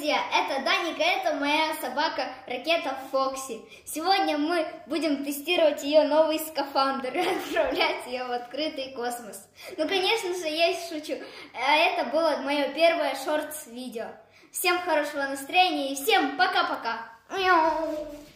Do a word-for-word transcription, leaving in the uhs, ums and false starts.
друзья, это Даника, это моя собака Ракета Фокси. Сегодня мы будем тестировать ее новый скафандр и отправлять ее в открытый космос. Ну, конечно же, я шучу. Это было мое первое шортс-видео. Всем хорошего настроения и всем пока-пока.